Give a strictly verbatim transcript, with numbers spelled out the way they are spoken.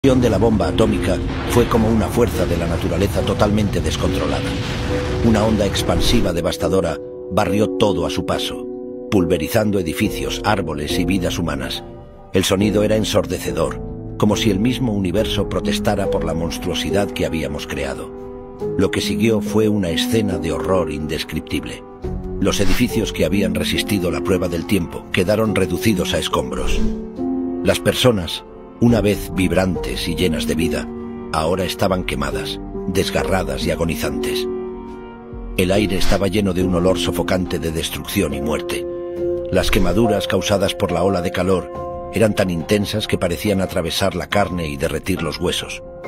La explosión de la bomba atómica fue como una fuerza de la naturaleza totalmente descontrolada. Una onda expansiva devastadora barrió todo a su paso, pulverizando edificios, árboles y vidas humanas. El sonido era ensordecedor, como si el mismo universo protestara por la monstruosidad que habíamos creado. Lo que siguió fue una escena de horror indescriptible. Los edificios que habían resistido la prueba del tiempo quedaron reducidos a escombros. Las personas, una vez vibrantes y llenas de vida, ahora estaban quemadas, desgarradas y agonizantes. El aire estaba lleno de un olor sofocante de destrucción y muerte. Las quemaduras causadas por la ola de calor eran tan intensas que parecían atravesar la carne y derretir los huesos.